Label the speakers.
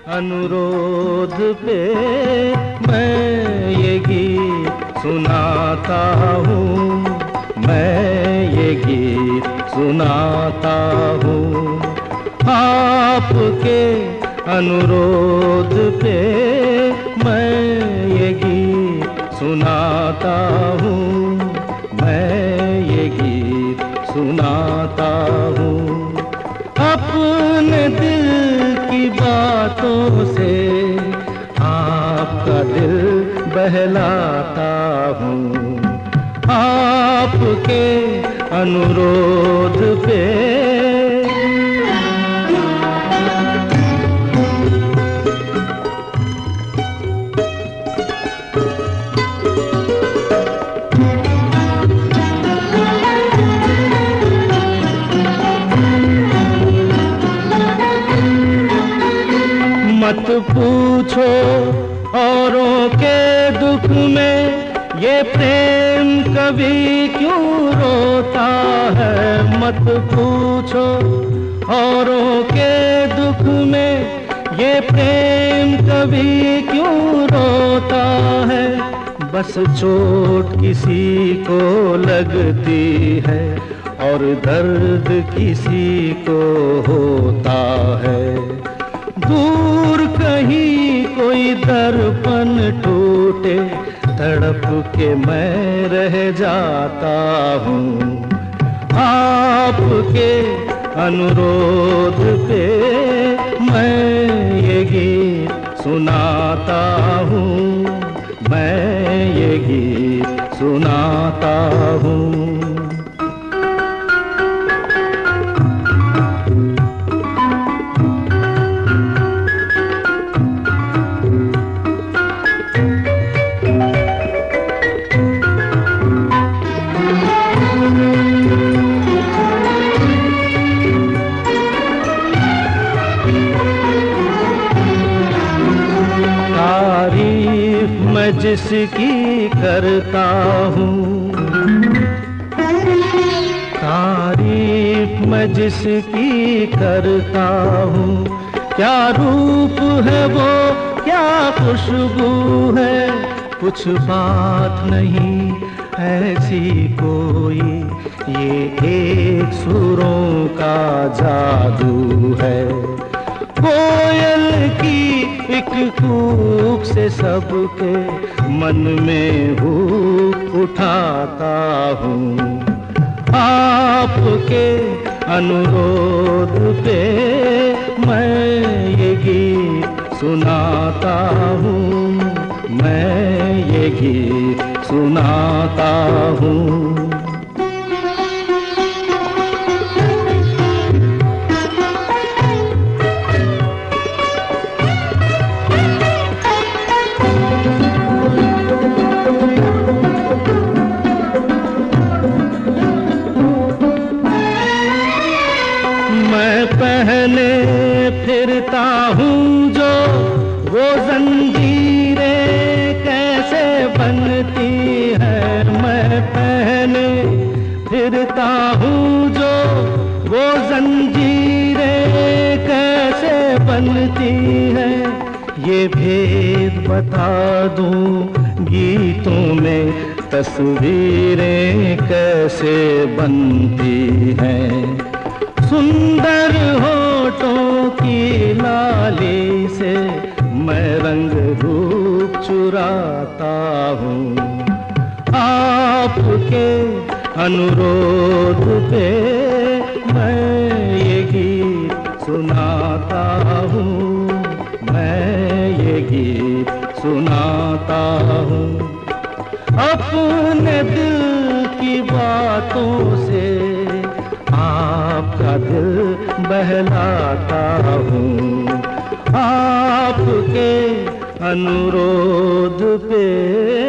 Speaker 1: अनुरोध पे मैं ये गीत सुनाता हूँ, मैं ये गीत सुनाता हूँ। आपके अनुरोध पे मैं ये गीत सुनाता हूँ, मैं ये गीत सुनाता हूँ। अपने दिल की बातों से आपका दिल बहलाता हूँ। आपके अनुरोध पे मत पूछो औरों के दुख में ये प्रेम कभी क्यों रोता है। मत पूछो औरों के दुख में ये प्रेम कभी क्यों रोता है। बस चोट किसी को लगती है और दर्द किसी को होता है। दूर कहीं कोई दर्पण टूटे, तड़प के मैं रह जाता हूँ। आपके अनुरोध पे मैं ये गीत सुनाता हूँ, मैं ये गीत सुनाता हूँ। मैं जिसकी करता हूँ, तारीफ मैं जिसकी करता हूँ। क्या रूप है वो, क्या खुशबू है, कुछ बात नहीं ऐसी कोई। ये एक सुरों का जादू है। कोयल की एक कूक से सबके मन में हूक उठाता हूँ। आपके अनुरोध पे मैं ये गीत सुनाता हूँ, मैं ये गीत सुनाता हूँ। पहले फिरता हूँ जो वो जंजीरें कैसे बनती है। मैं पहले फिरता हूँ जो वो जंजीरें कैसे बनती है। ये भेद बता दूँ गीतों में तस्वीरें कैसे बनती हैं। सुंदर होठों की लाली से मैं रंग रूप चुराता हूँ। आपके अनुरोध पे मैं ये गीत सुनाता हूँ, मैं ये गीत सुनाता हूँ। अपने दिल की बातों से आपका दिल बहलाता हूँ। आपके अनुरोध पे